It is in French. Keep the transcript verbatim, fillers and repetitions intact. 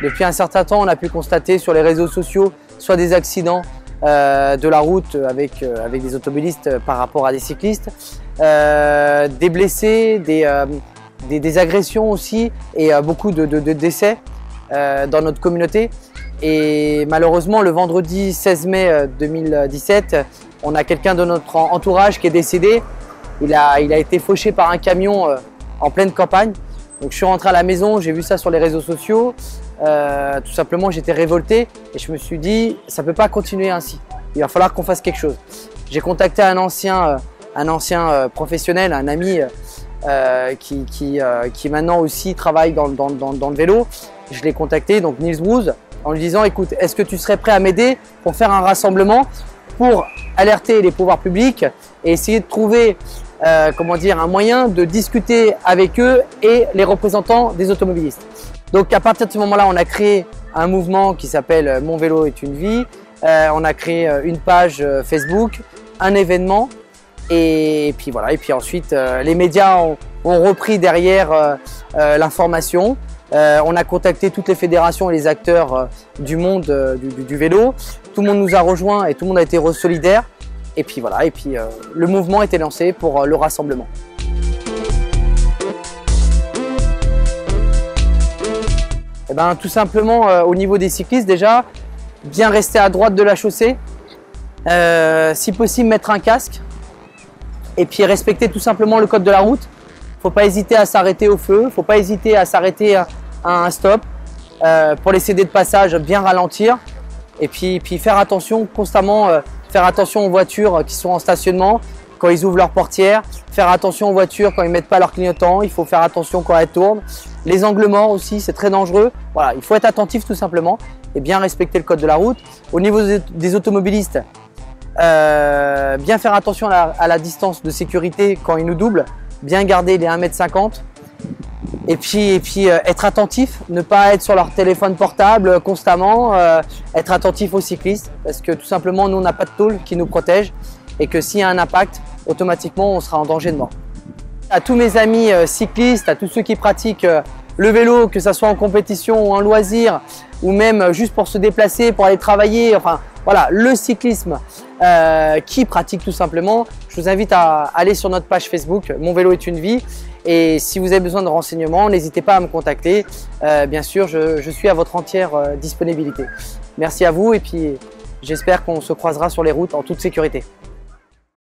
Depuis un certain temps, on a pu constater sur les réseaux sociaux soit des accidents euh, de la route avec, euh, avec des automobilistes par rapport à des cyclistes, euh, des blessés, des, euh, des, des agressions aussi et euh, beaucoup de, de, de décès euh, dans notre communauté. Et malheureusement, le vendredi seize mai deux mille dix-sept, on a quelqu'un de notre entourage qui est décédé. Il a, il a été fauché par un camion euh, en pleine campagne. Donc je suis rentré à la maison, j'ai vu ça sur les réseaux sociaux. Euh, tout simplement, j'étais révolté et je me suis dit, ça ne peut pas continuer ainsi. Il va falloir qu'on fasse quelque chose. J'ai contacté un ancien, euh, un ancien euh, professionnel, un ami euh, qui, qui, euh, qui maintenant aussi travaille dans, dans, dans, dans le vélo. Je l'ai contacté, donc Niels Broes, en lui disant, écoute, est-ce que tu serais prêt à m'aider pour faire un rassemblement pour alerter les pouvoirs publics et essayer de trouver euh, comment dire, un moyen de discuter avec eux et les représentants des automobilistes. Donc à partir de ce moment-là, on a créé un mouvement qui s'appelle Mon vélo est une vie. Euh, on a créé une page Facebook, un événement et puis voilà. Et puis ensuite, euh, les médias ont, ont repris derrière euh, euh, l'information. Euh, on a contacté toutes les fédérations et les acteurs euh, du monde euh, du, du, du vélo. Tout le monde nous a rejoints et tout le monde a été solidaire. Et puis voilà, et puis euh, le mouvement a été lancé pour euh, le rassemblement. Et ben, tout simplement, euh, au niveau des cyclistes déjà, bien rester à droite de la chaussée, euh, si possible mettre un casque et puis respecter tout simplement le code de la route. Il ne faut pas hésiter à s'arrêter au feu, il ne faut pas hésiter à s'arrêter à, à un stop. Euh, pour les C D de passage, bien ralentir et puis, puis faire attention constamment, euh, faire attention aux voitures qui sont en stationnement quand ils ouvrent leurs portières, faire attention aux voitures quand ils ne mettent pas leur clignotant, il faut faire attention quand elles tournent. Les angles morts aussi, c'est très dangereux. Voilà, il faut être attentif tout simplement et bien respecter le code de la route. Au niveau des automobilistes, euh, bien faire attention à la, à la distance de sécurité quand ils nous doublent, bien garder les un mètre cinquante. Et puis, et puis euh, être attentif, ne pas être sur leur téléphone portable euh, constamment, euh, être attentif aux cyclistes parce que tout simplement nous on n'a pas de tôle qui nous protège et que s'il y a un impact, automatiquement on sera en danger de mort. À tous mes amis euh, cyclistes, à tous ceux qui pratiquent euh, le vélo, que ce soit en compétition ou en loisir ou même euh, juste pour se déplacer, pour aller travailler, enfin voilà, le cyclisme euh, qui pratique tout simplement, je vous invite à aller sur notre page Facebook, Mon vélo est une vie. Et si vous avez besoin de renseignements, n'hésitez pas à me contacter. Euh, bien sûr, je, je suis à votre entière euh, disponibilité. Merci à vous et puis j'espère qu'on se croisera sur les routes en toute sécurité.